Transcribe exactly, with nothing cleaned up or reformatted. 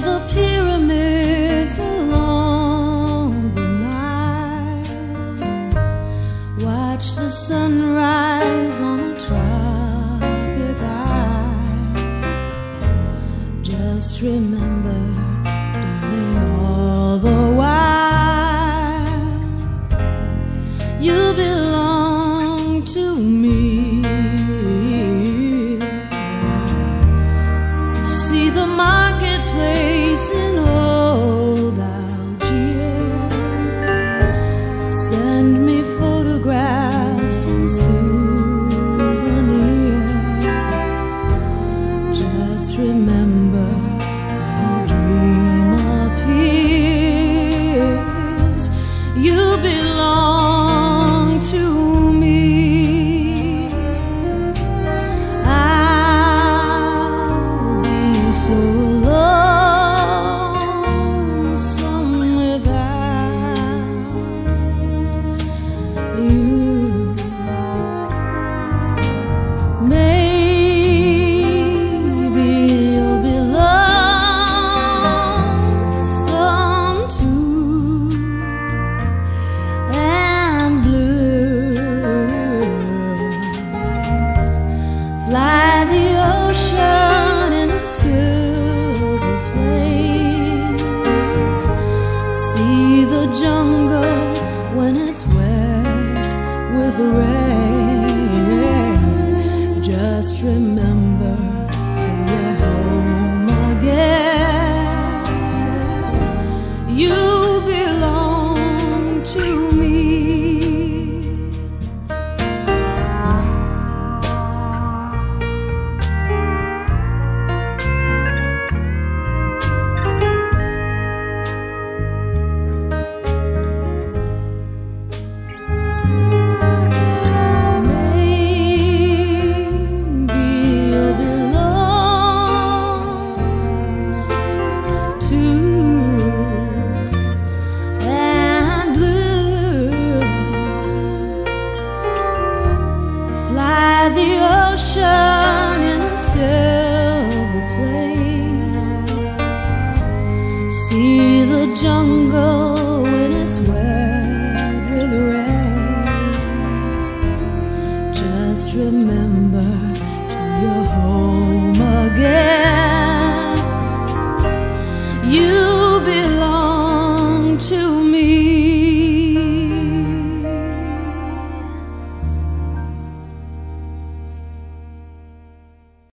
the pyramids along the Nile, watch the sunrise on a tropic isle. Just remember, darling, all the while you belong to me. See the marketplace in old Algiers, send me photographs and souvenirs. Just remember, when a dream appears, you belong to me. I'll be so lonesome without you. Maybe you'll be lonesome too, and blue. Fly the ocean in a silver plane, see the jungle when it's wet with rain. Just remember, till you're home again, you belong to me. The ocean in a silver plane, see the jungle when it's wet with rain. Just remember, till you're home again,